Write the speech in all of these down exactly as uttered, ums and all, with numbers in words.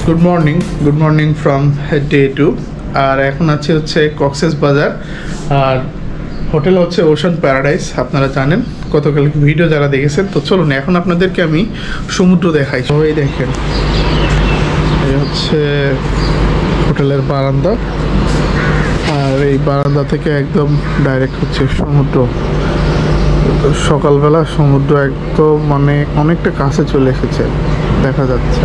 Good morning good morning from day two. আর এখন আছে হচ্ছে কক্সেস বাজার, আর হোটেল হচ্ছে ওশান প্যারাডাইস। আপনারা জানেন গতকাল ভিডিও যারা দেখেছেন। তো চলুন এখন আপনাদেরকে আমি সমুদ্র দেখাই। সবাই দেখেন, এই হচ্ছে হোটেলের বারান্দা, আর এই বারান্দা থেকে একদম ডাইরেক্ট হচ্ছে সমুদ্র। তো সকালবেলা সমুদ্র একদম মানে অনেকটা কাছে চলে এসেছে, দেখা যাচ্ছে।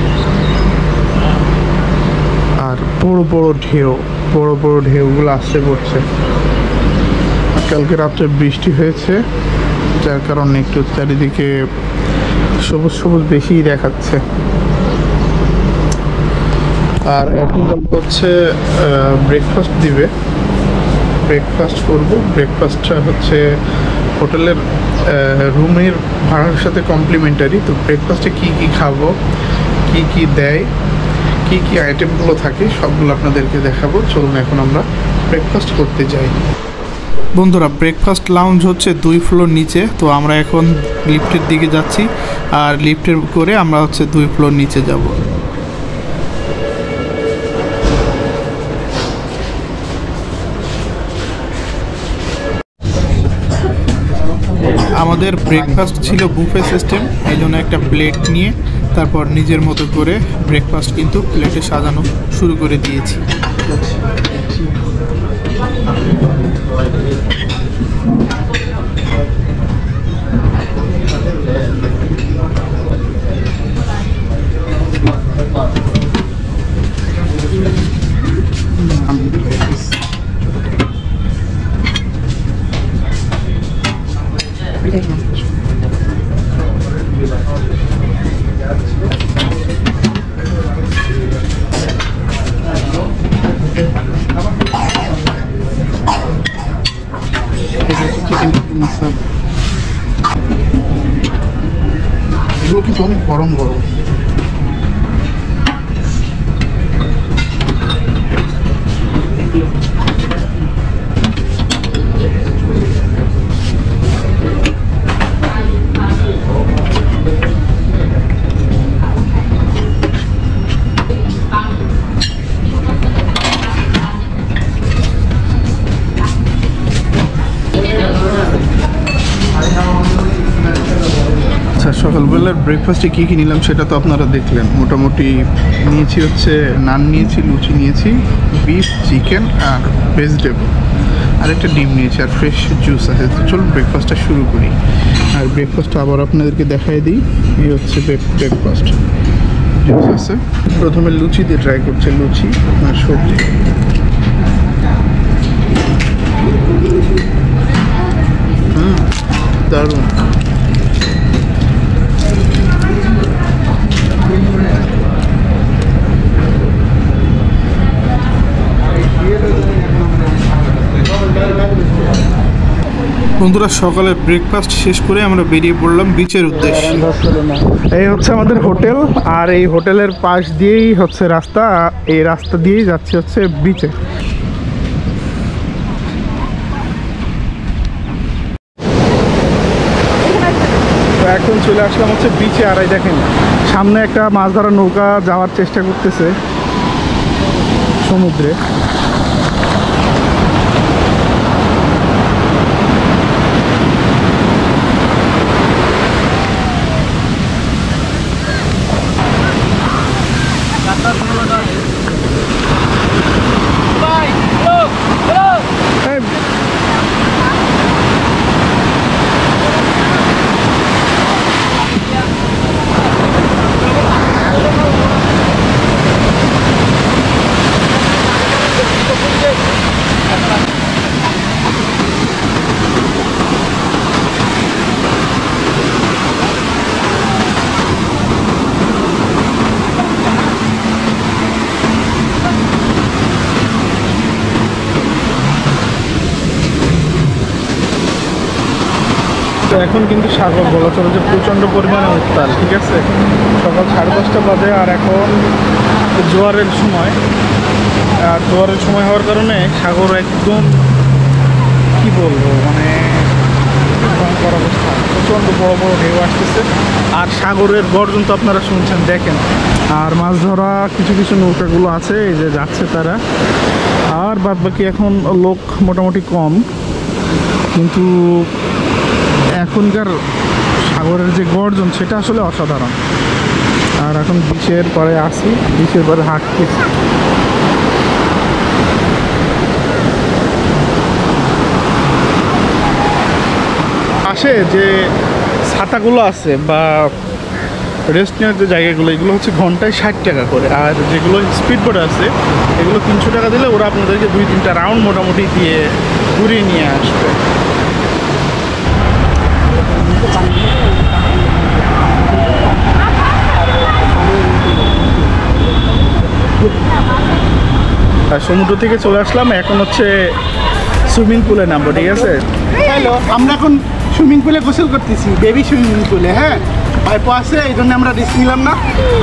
আর বড় বড় ঢেউ, বড় বড় ঢেউগুলো আসতে পড়ছে। কালকে রাত্রে বৃষ্টি হয়েছে, যার কারণে একটু চারিদিকে সবুজ সবুজ বেশিই দেখাচ্ছে। আর এখন হচ্ছে ব্রেকফাস্ট দিবে, ব্রেকফাস্ট করব। ব্রেকফাস্টটা হচ্ছে হোটেলের রুমের ভাড়ার সাথে কমপ্লিমেন্টারি। তো ব্রেকফাস্টে কী কী খাবো, কি কি দেয়, কি কি আইটেমগুলো থাকে, সবগুলো আপনাদেরকে দেখাবো। চলুন এখন আমরা ব্রেকফাস্ট করতে যাই। বন্ধুরা, ব্রেকফাস্ট লাউঞ্জ হচ্ছে দুই ফ্লোর নিচে। তো আমরা এখন লিফটের দিকে যাচ্ছি, আর লিফটের করে আমরা হচ্ছে দুই ফ্লোর নিচে যাব। আমাদের ব্রেকফাস্ট ছিল বুফে সিস্টেম, এই জন্য একটা প্লেট নিয়ে তারপর নিজের মতো করে ব্রেকফাস্ট কিন্তু প্লেটে সাজানো শুরু করে দিয়েছি। এগুলো কিন্তু অনেক গরম গরম। সকালবেলার ব্রেকফাস্টে কী কী নিলাম সেটা তো আপনারা দেখলেন। মোটামুটি নিয়েছি হচ্ছে নান নিয়েছি, লুচি নিয়েছি, বিফ, চিকেন আর ভেজিটেবল, আর একটা ডিম নিয়েছি, আর ফ্রেশ জুস আছে। তো চলুন ব্রেকফাস্টটা শুরু করি। আর ব্রেকফাস্টটা আবার আপনাদেরকে দেখাই দিই। এই হচ্ছে ব্রেকফাস্ট, জুস আছে। প্রথমে লুচি দিয়ে ট্রাই করছে, লুচি আর সবজি। হুম, দারুণ। বন্ধুরা, সকালের ব্রেকফাস্ট শেষ করে আমরা বেরিয়ে পড়লাম বিচের উদ্দেশ্যে। এই হচ্ছে আমাদের হোটেল, আর এই হোটেলের পাশ দিয়েই হচ্ছে রাস্তা, এই রাস্তা দিয়েই যাচ্ছে হচ্ছে বিচে। তো এখন চলে আসলাম হচ্ছে বিচে, আর এই দেখেন সামনে একটা মাছ ধরার নৌকা যাওয়ার চেষ্টা করতেছে সমুদ্রে। তো এখন কিন্তু সাগর বলা চলে যে প্রচণ্ড পরিমাণে উত্তাল, ঠিক আছে। সকাল সাড়ে দশটা বাজে, আর এখন জোয়ারের সময়। আর জোয়ারের সময় হওয়ার কারণে সাগর একদম কি বলবো মানে ভয়ঙ্কর অবস্থা, প্রচণ্ড বড় বড় ঢেউ আসতেছে। আর সাগরের গর্জন তো আপনারা শুনছেন, দেখেন। আর মাছ ধরা কিছু কিছু নৌকাগুলো আছে, এই যে যাচ্ছে তারা। আর বাদ বাকি এখন লোক মোটামুটি কম, কিন্তু এখনকার সাগরের যে গর্জন সেটা আসলে অসাধারণ। আর এখন বিচের পরে আসি, বিচের পরে হাঁটতেছি। পাশে যে ছাতাগুলো আছে বা রেস্ট নেওয়ার যে জায়গাগুলো, এগুলো হচ্ছে ঘন্টায় ষাট টাকা করে। আর যেগুলো স্পিড বোট আছে এগুলো তিনশো টাকা দিলে ওরা আপনাদেরকে দুই তিনটা রাউন্ড মোটামুটি দিয়ে ঘুরিয়ে নিয়ে আসবে। সমুদ্র থেকে চলে আসলাম, এখন হচ্ছে সুইমিং পুলে নামবো, ঠিক আছে? হ্যালো, আমরা এখন সুইমিং পুলে গোসল করতেছি, বেবি সুইমিং পুলে। হ্যাঁ, পাইপ আছে, এই জন্য আমরা রিস্ক নিলাম না।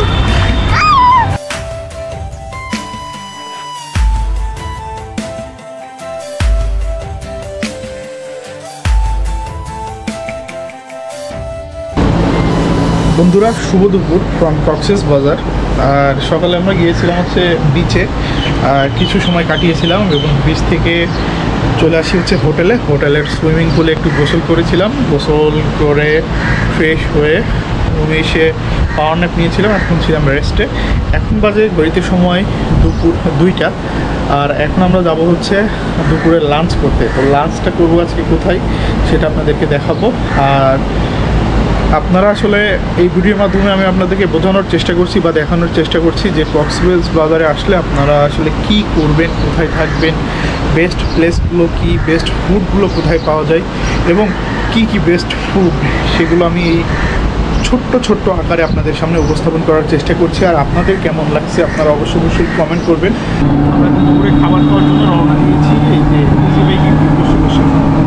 বন্ধুরা, শুভ দুপুর ফ্রম কক্সেস বাজার। আর সকালে আমরা গিয়েছিলাম হচ্ছে বিচে, আর কিছু সময় কাটিয়েছিলাম এবং বিচ থেকে চলে আসি হচ্ছে হোটেলে। হোটেলের সুইমিং পুলে একটু গোসল করেছিলাম, গোসল করে ফ্রেশ হয়ে রুমে এসে পাওয়ার ন্যাপ নিয়েছিলাম। এখন ছিলাম রেস্টে। এখন বাজে ঘড়িতে সময় দুপুর দুইটা। আর এখন আমরা যাব হচ্ছে দুপুরে লাঞ্চ করতে। তো লাঞ্চটা করবো আজকে কোথায় সেটা আপনাদেরকে দেখাবো। আর আপনারা আসলে এই ভিডিওর মাধ্যমে আমি আপনাদেরকে বোঝানোর চেষ্টা করছি বা দেখানোর চেষ্টা করছি যে কক্সবাজার বাজারে আসলে আপনারা আসলে কি করবেন, কোথায় থাকবেন, বেস্ট প্লেসগুলো কি, বেস্ট ফুডগুলো কোথায় পাওয়া যায় এবং কি কি বেস্ট ফুড সেগুলো আমি এই ছোট্ট ছোট্ট আকারে আপনাদের সামনে উপস্থাপন করার চেষ্টা করছি। আর আপনাদের কেমন লাগছে আপনারা অবশ্যই অবশ্যই কমেন্ট করবেন। আমরা দুপুরে খাবার খাওয়ার জন্য রওনা দিয়েছি, এই যে বসে বসে।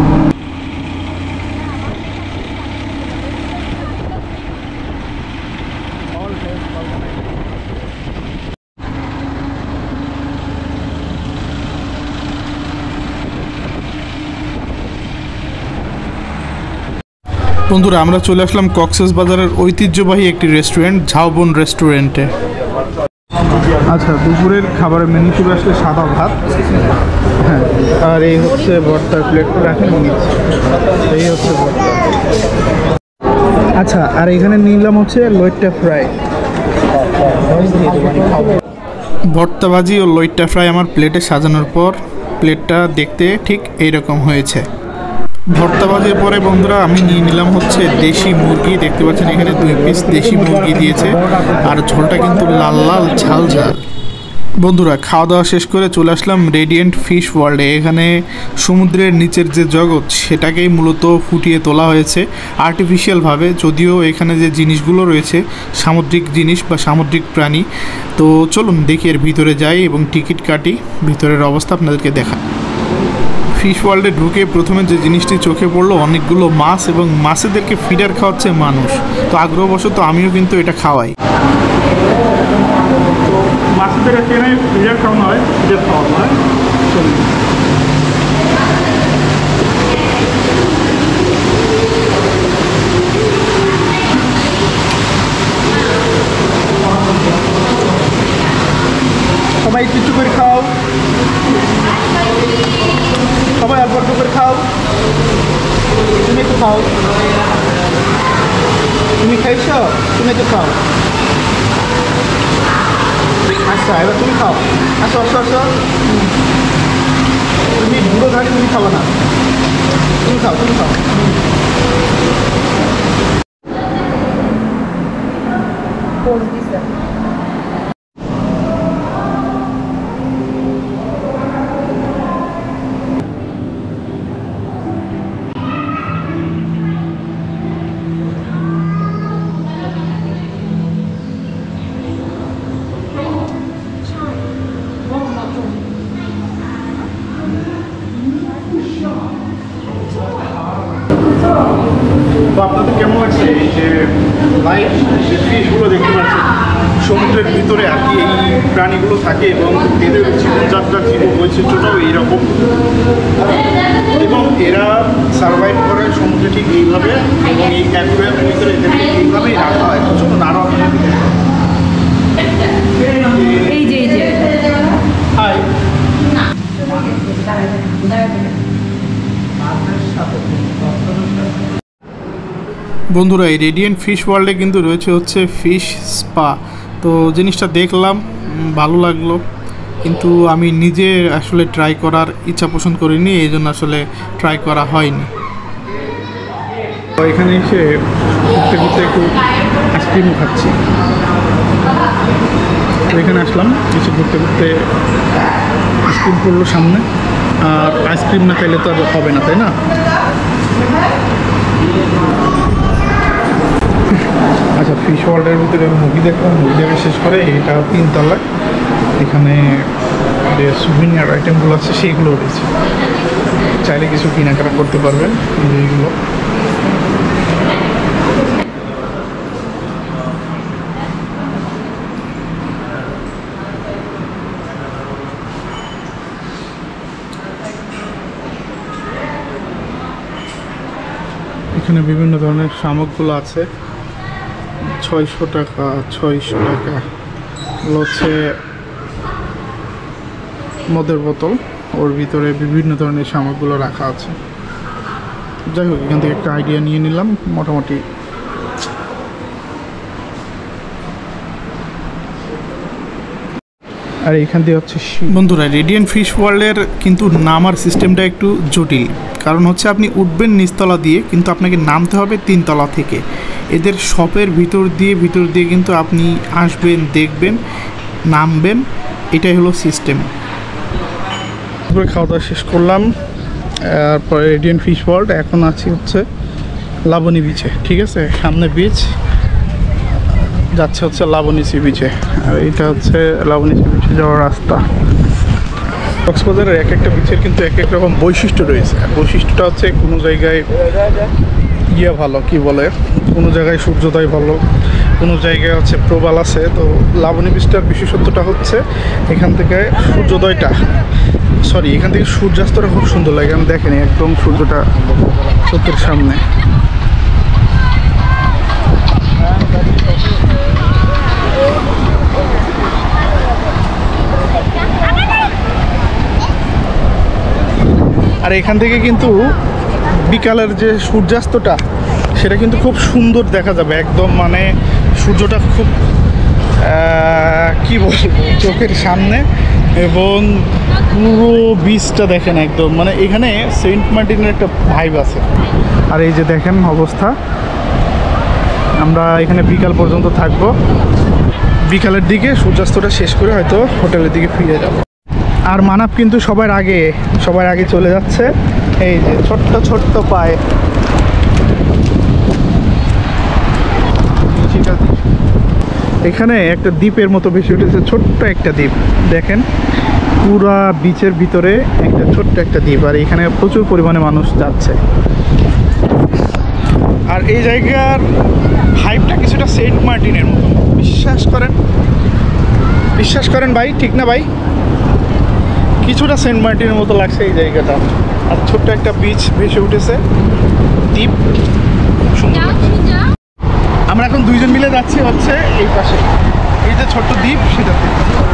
বন্ধুরা, আমরা চলে আসলাম কক্সেস বাজারের ঐতিহ্যবাহী একটি রেস্টুরেন্ট, ঝাউবন রেস্টুরেন্টে। আচ্ছা, দুপুরের খাবারের মেনু চলে আসলে সাদা ভাত, হ্যাঁ, আর এই হচ্ছে ভর্তার প্লেট রাখেন, এই হচ্ছে ভর্তা। আচ্ছা, আর এখানে নিলাম হচ্ছে লইট্টা ফ্রাই। ভর্তা ভাজি ও লইট্টা ফ্রাই আমার প্লেটে সাজানোর পর প্লেটটা দেখতে ঠিক এইরকম হয়েছে। ভর্তা ভাজির পরে বন্ধুরা আমি নিয়ে নিলাম হচ্ছে দেশি মুরগি। দেখতে পাচ্ছেন এখানে দুই পিস দেশি মুরগি দিয়েছে, আর ঝোলটা কিন্তু লাল লাল ঝাল ঝাল। বন্ধুরা, খাওয়া দাওয়া শেষ করে চলে আসলাম রেডিয়েন্ট ফিশ ওয়ার্ল্ডে। এখানে সমুদ্রের নিচের যে জগৎ সেটাকেই মূলত ফুটিয়ে তোলা হয়েছে আর্টিফিশিয়ালভাবে, যদিও এখানে যে জিনিসগুলো রয়েছে সামুদ্রিক জিনিস বা সামুদ্রিক প্রাণী। তো চলুন দেখি এর ভিতরে যাই এবং টিকিট কাটি, ভিতরের অবস্থা আপনাদেরকে দেখা। ফিশ ওয়ার্ল্ডে ঢুকে প্রথমে যে জিনিসটি চোখে পড়লো, অনেকগুলো মাছ এবং মাছেদেরকে ফিডার খাওয়াচ্ছে মানুষ। তো আগ্রহবশত আমিও কিন্তু এটা খাওয়াই। তো মাছেদের এখানে ফিডার খাওয়ানো হয়, ফিডার খাওয়ানো হয়। সবাই কিছু করে খাও, সবাই অল্প অল্প করে খাও। তুমি একটু খাও, তুমি খাইছ, তুমি একটু খাও। আচ্ছা, এবার তুমি খাও। আসো আসো আসো, তুমি বুড়ো ধারে তুমি খাবো না, তুমি খাও, তুমি খাও। তো আপনাদের কেমন লাগছে এই যে লাইভ যে ফিশগুলো দেখতে পাচ্ছেন সমুদ্রের ভিতরে আর কি এই প্রাণীগুলো থাকে এবং এদের জীবনযাত্রার জীবন বৈচিত্র্যটাও এইরকম এবং এরা সার্ভাইভ করে সমুদ্রে ঠিক এইভাবে, এবং এই অ্যাকুয়ারিয়ামের ভিতরে এদেরকে এইভাবেই রাখা হয়। চলুন আরও আপনাদের এই যে এই যে হাই বন্ধুরা, এই রেডিয়েন্ট ফিশ ওয়ার্ল্ডে কিন্তু রয়েছে হচ্ছে ফিশ স্পা। তো জিনিসটা দেখলাম, ভালো লাগলো, কিন্তু আমি নিজে আসলে ট্রাই করার ইচ্ছা পোষণ করিনি, এই জন্য আসলে ট্রাই করা হয়নি। তো এখানে এসে ঘুরতে ঘুরতে একটু আইসক্রিমও খাচ্ছি। তো এখানে আসলাম, এসে ঘুরতে ঘুরতে আইসক্রিম পড়লো সামনে, আর আইসক্রিম না খাইলে তো আর হবে না, তাই না? আচ্ছা, ফিশ ওয়ার্ল্ডের ভিতরে মুভি দেখলাম, মুভি দেখা শেষ করে এটা তিনতলায়, এখানে যে সুভিনিয়ার আইটেমগুলো আছে সেইগুলো রয়েছে, চাইলে কিছু কেনাকাটা করতে পারবেন এইগুলো। এখানে বিভিন্ন ধরনের সামগ্রীগুলো আছে, ছয়শো টাকা ছয়শো টাকা হচ্ছে মদের বোতল, ওর ভিতরে বিভিন্ন ধরনের সামগ্রীগুলো রাখা আছে। যাই হোক, এখান থেকে একটা আইডিয়া নিয়ে নিলাম মোটামুটি। আর এইখান দিয়ে হচ্ছে বন্ধুরা, রেডিয়েন্ট ফিশ ওয়ার্ল্ডের কিন্তু নামার সিস্টেমটা একটু জটিল, কারণ হচ্ছে আপনি উঠবেন নিচতলা দিয়ে, কিন্তু আপনাকে নামতে হবে তিনতলা থেকে। এদের শপের ভিতর দিয়ে ভিতর দিয়ে কিন্তু আপনি আসবেন, দেখবেন, নামবেন, এটাই হলো সিস্টেম। তারপরে খাওয়া দাওয়া শেষ করলাম, তারপরে রেডিয়েন্ট ফিশ ওয়ার্ল্ড, এখন আছি হচ্ছে লাবণী বিচে। ঠিক আছে, সামনে বিচ যাচ্ছে হচ্ছে লাবণী সি বিচে, আর এটা হচ্ছে লাবণী সি বিচে যাওয়ার রাস্তা। কক্সবাজারের এক একটা বিচের কিন্তু এক এক রকম বৈশিষ্ট্য রয়েছে। বৈশিষ্ট্যটা হচ্ছে কোনো জায়গায় ইয়ে ভালো, কি বলে, কোনো জায়গায় সূর্যোদয় ভালো, কোনো জায়গায় হচ্ছে প্রবাল আছে। তো লাবণী বিচটার বিশেষত্বটা হচ্ছে এখান থেকে সূর্যোদয়টা, সরি এখান থেকে সূর্যাস্তটা খুব সুন্দর লাগে। আমি দেখেনি, একদম সূর্যটা চোখের সামনে। আর এখান থেকে কিন্তু বিকালের যে সূর্যাস্তটা সেটা কিন্তু খুব সুন্দর দেখা যাবে, একদম মানে সূর্যটা খুব কি বলবো চোখের সামনে, এবং পুরো বিচটা দেখেন একদম, মানে এখানে সেন্ট মার্টিনের একটা ভাইব আছে। আর এই যে দেখেন অবস্থা, আমরা এখানে বিকাল পর্যন্ত থাকবো, বিকালের দিকে সূর্যাস্তটা শেষ করে হয়তো হোটেলের দিকে ফিরে যাব। আর মানব কিন্তু সবার আগে সবার আগে চলে যাচ্ছে, এই যে ছোট্ট ছোট্ট পায়ে। এখানে একটা দ্বীপের মতো বেশি উঠেছে, ছোট্ট একটা দ্বীপ দেখেন, পুরা বিচের ভিতরে একটা ছোট্ট একটা দ্বীপ, আর এখানে প্রচুর পরিমাণে মানুষ যাচ্ছে। আর এই জায়গার ভাইবটা কিছুটা সেন্ট মার্টিনের মতো, বিশ্বাস করেন বিশ্বাস করেন ভাই, ঠিক না ভাই? কিছুটা সেন্ট মার্টিনের মতো লাগছে এই জায়গাটা। আর ছোট্ট একটা বিচ ভেসে উঠেছে, দ্বীপ, সুন্দর লাগছে। আমরা এখন দুইজন মিলে যাচ্ছি হচ্ছে এই পাশে, এই যে ছোট্ট দ্বীপ সেটাতে।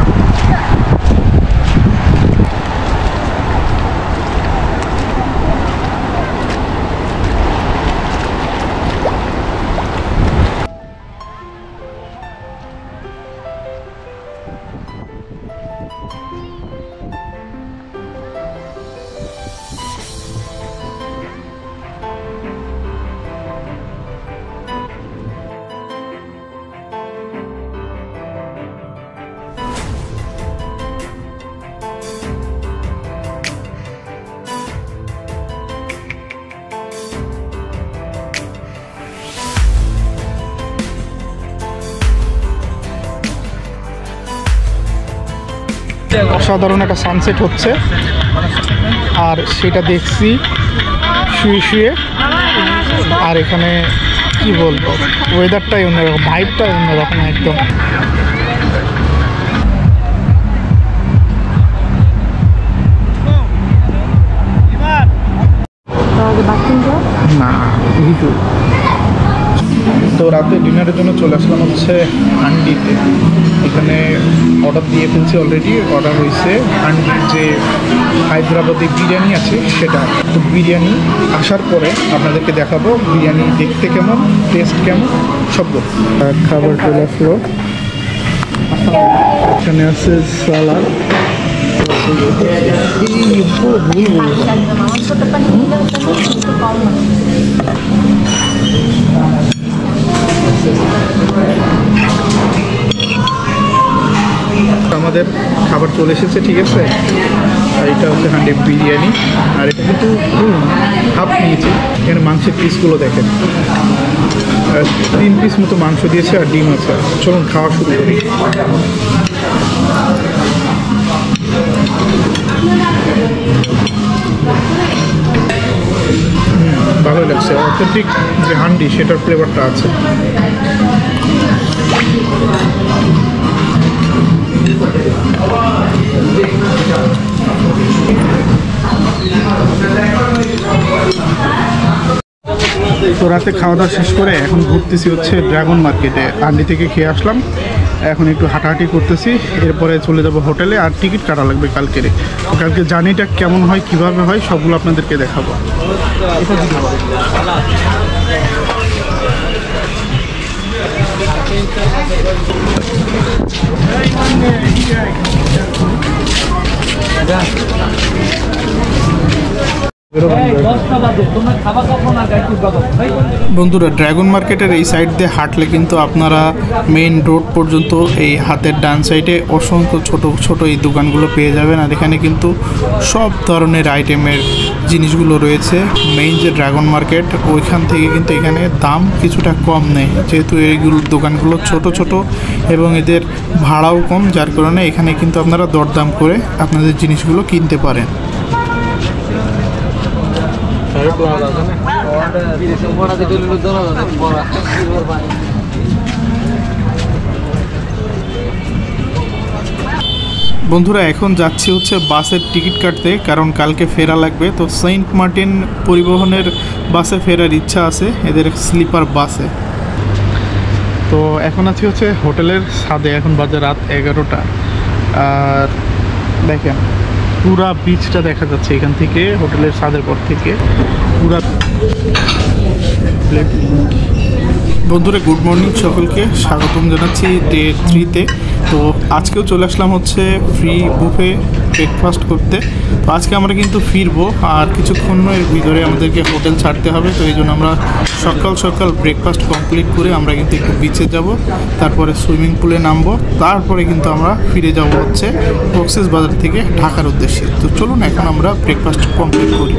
অসাধারণ একটা সানসেট হচ্ছে, আর সেটা দেখছি শুয়ে শুয়ে। আর এখানে কি বলবো, ওয়েদারটাই অন্যরকম, ভাইবটাই অন্যরকম একদম। বাথরুম তো রাতে ডিনারের জন্য চলে আসলাম হচ্ছে হান্ডিতে। এখানে অর্ডার দিয়ে ফেলছি অলরেডি। অর্ডার হয়েছে হান্ডির যে হায়দ্রাবাদি বিরিয়ানি আছে সেটা। তো বিরিয়ানি আসার পরে আপনাদেরকে দেখাবো বিরিয়ানি দেখতে কেমন, টেস্ট কেমন, সব খাবার চলে আসলো। এখানে আছে সালাদ, আমাদের খাবার চলে এসেছে, ঠিক আছে। আর এটা হচ্ছে হান্ডি বিরিয়ানি, আর এটা কিন্তু হাফ নিয়েছি। এখানে মাংসের পিসগুলো দেখেন, তিন পিস মতো মাংস দিয়েছে আর ডিম আছে। চলুন খাওয়া শুরু করি। ভালোই লাগছে, অথেন্টিক যে হান্ডি সেটার ফ্লেভারটা আছে। তো রাতে খাওয়া দাওয়া শেষ করে এখন ঘুরতেছি হচ্ছে ড্রাগন মার্কেটে। হান্ডি থেকে খেয়ে আসলাম, এখন একটু হাঁটাহাঁটি করতেছি। এরপরে চলে যাব হোটেলে, আর টিকিট কাটা লাগবে কালকের। কালকে জার্নিটা কেমন হয়, কিভাবে হয়, সবগুলো আপনাদেরকে দেখাবো। বন্ধুরা, ড্রাগন মার্কেটের এই সাইড দিয়ে হাঁটলে কিন্তু আপনারা মেইন রোড পর্যন্ত এই হাতের ডান সাইডে অসংখ্য ছোট ছোট এই দোকানগুলো পেয়ে যাবেন। আর এখানে কিন্তু সব ধরনের আইটেমের জিনিসগুলো রয়েছে। মেইন যে ড্রাগন মার্কেট, ওইখান থেকে কিন্তু এখানে দাম কিছুটা কম নেই, যেহেতু এইগুলো দোকানগুলো ছোট ছোট এবং এদের ভাড়াও কম, যার কারণে এখানে কিন্তু আপনারা দরদাম করে আপনাদের জিনিসগুলো কিনতে পারেন। বন্ধুরা, এখন যাচ্ছি হচ্ছে বাসের টিকিট কাটতে, কারণ কালকে ফেরা লাগবে। তো সেন্ট মার্টিন পরিবহনের বাসে ফেরার ইচ্ছা আছে, এদের স্লিপার বাসে। তো এখন আছি হচ্ছে হোটেলের ছাদে, এখন বাজে রাত এগারোটা। আর দেখেন পুরা বিচটা দেখা যাচ্ছে এখান থেকে, হোটেলের ছাদের পর থেকে পুরা। বন্ধুরা, গুড মর্নিং, সকলকে স্বাগতম জানাচ্ছি ডে থ্রিতে। তো আজকেও চলে আসলাম হচ্ছে ফ্রি বুফে ব্রেকফাস্ট করতে। তো আজকে আমরা কিন্তু ফিরবো, আর কিছুক্ষণের ভিতরে আমাদেরকে হোটেল ছাড়তে হবে। তো এই জন্য আমরা সকাল সকাল ব্রেকফাস্ট কমপ্লিট করে আমরা কিন্তু একটু বিচে যাব, তারপরে সুইমিং পুলে নামবো, তারপরে কিন্তু আমরা ফিরে যাব হচ্ছে কক্সবাজার থেকে ঢাকার উদ্দেশ্যে। তো চলুন এখন আমরা ব্রেকফাস্ট কমপ্লিট করি।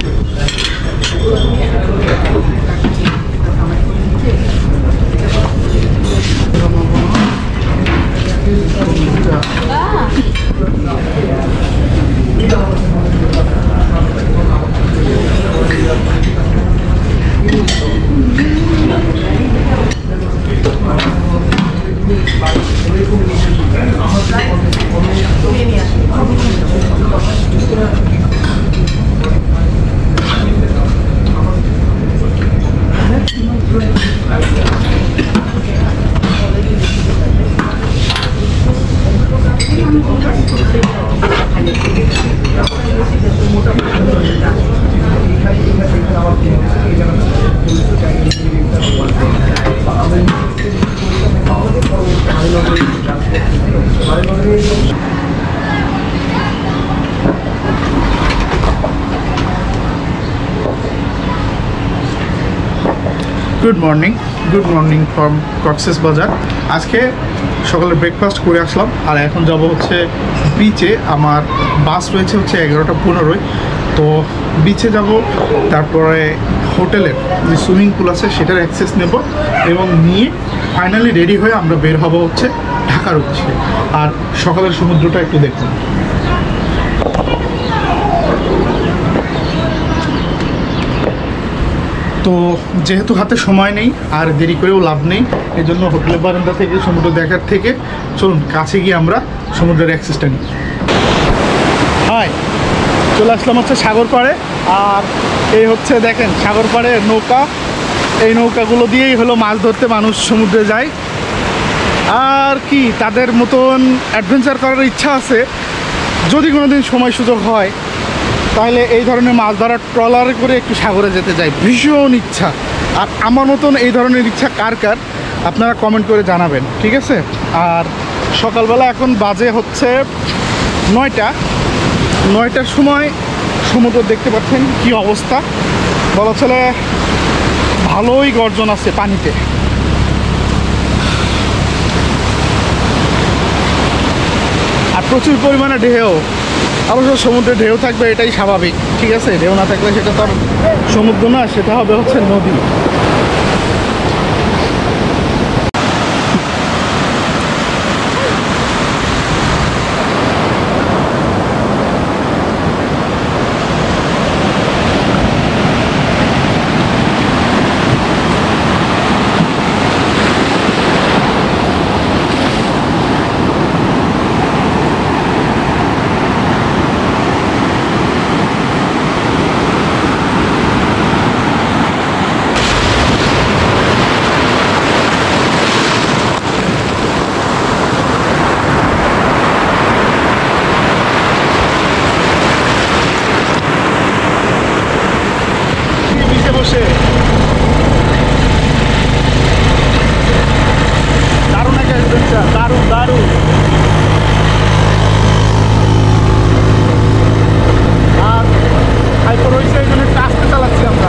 Good morning, good morning from Cox's Bazar. আজকে সকালে ব্রেকফাস্ট করে আসলাম, আর এখন যাব হচ্ছে বিচে। আমার বাস রয়েছে হচ্ছে এগারোটা পনেরোয়। তো বিচে যাব, তারপরে হোটেলের যে সুইমিং পুল আছে সেটার অ্যাক্সেস নেব, এবং নিয়ে ফাইনালি রেডি হয়ে আমরা বের হব হচ্ছে ঢাকার উদ্দেশ্যে। আর সকালের সমুদ্রটা একটু দেখুন। তো যেহেতু হাতে সময় নেই আর দেরি করেও লাভ নেই, এই জন্য হোটেলের বারান্দা থেকে সমুদ্র দেখার থেকে চলুন কাছে গিয়ে আমরা সমুদ্রের অ্যাক্সেসটা নিই। হাই, চলে আসলাম হচ্ছে সাগর পাড়ে। আর এই হচ্ছে দেখেন সাগর পাড়ে নৌকা, এই নৌকাগুলো দিয়েই হলো মাছ ধরতে মানুষ সমুদ্রে যায়। আর কি তাদের মতন অ্যাডভেঞ্চার করার ইচ্ছা আছে, যদি কোনো দিন সময় সুযোগ হয় তাহলে এই ধরনের মাছ ধরার ট্রলারে করে একটু সাগরে যেতে চাই, ভীষণ ইচ্ছা। আর আমার মতন এই ধরনের ইচ্ছা কার কার আপনারা কমেন্ট করে জানাবেন, ঠিক আছে? আর সকালবেলা এখন বাজে হচ্ছে নয়টা নয়টার সময় সমুদ্র দেখতে পাচ্ছেন কি অবস্থা, বলা চলে ভালোই গর্জন আছে পানিতে। আর প্রচুর পরিমাণে ঢেউ, অবশ্য সমুদ্রে ঢেউ থাকবে এটাই স্বাভাবিক, ঠিক আছে? ঢেউ না থাকলে সেটা তো আর সমুদ্র না, সেটা হবে হচ্ছে নদী। দারুণ একটা অ্যাডভেঞ্চার, দারুণ দারুণ। আর হাইপার হয়েছে এই জন্য একটু আস্তে চালাচ্ছি আমরা।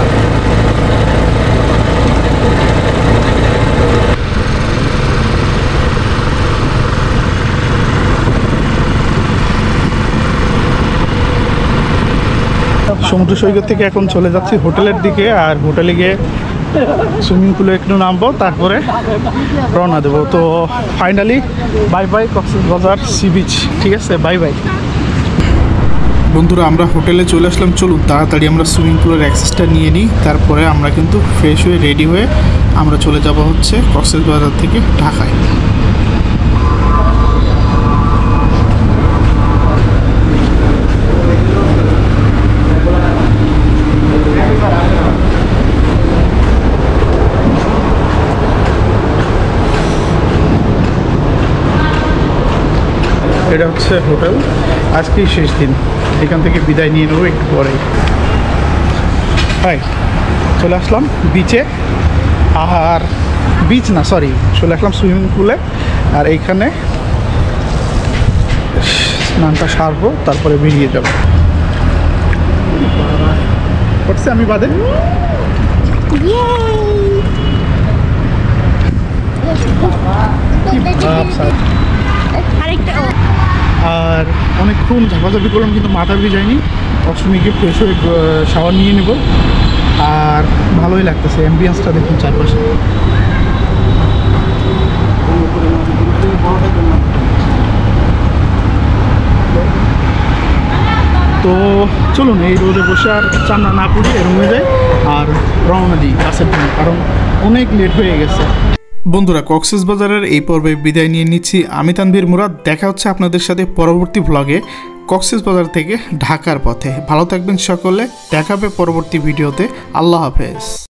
সমুদ্র সৈকত থেকে এখন চলে যাচ্ছি হোটেলের দিকে, আর হোটেলে গিয়ে সুইমিং পুলে একটু নামবো, তারপরে রওনা দেবো। তো finally bye bye Cox's Bazar sea beach, ঠিক আছে? বাই বাই বন্ধুরা, আমরা হোটেলে চলে আসলাম। চলুন তাড়াতাড়ি আমরা সুইমিং পুলের অ্যাক্সেসটা নিয়ে নিই, তারপরে আমরা কিন্তু ফ্রেশ হয়ে রেডি হয়ে আমরা চলে যাব হচ্ছে কক্সবাজার থেকে ঢাকায়। এটা হচ্ছে হোটেল, আজকেই শেষ দিন, এখান থেকে বিদায় নিয়ে নেবো একটু পরেই। হাই, চলে আসলাম বিচে, আর বিচ না সরি চলে আসলাম সুইমিং পুলে। আর এইখানে স্নানটা সারবো, তারপরে বেরিয়ে যাবো। করছে আমি বাদে আর অনেকক্ষণ ঝাপাঝাপি করলাম কিন্তু মাথা ভিজায়নি। অষ্টমীকে ফ্রেশ হয়ে শাওয়ার নিয়ে নেব, আর ভালোই লাগতেছে। অ্যাম্বিয়েন্সটা দেখুন চারপাশে। তো চলুন এই রোদে বসে আর চান্না না করি, রুমে যাই আর রওনা দিই বাসের জন্য, কারণ অনেক লেট হয়ে গেছে। বন্ধুরা, কক্সবাজারের এই পর্বে বিদায় নিয়ে নিচ্ছি। আমি তানভীর মুরাদ। দেখা হচ্ছে আপনাদের সাথে পরবর্তী ভ্লগে কক্সবাজার থেকে ঢাকার পথে। ভালো থাকবেন সকলে, দেখা হবে পরবর্তী ভিডিওতে। আল্লাহ হাফেজ।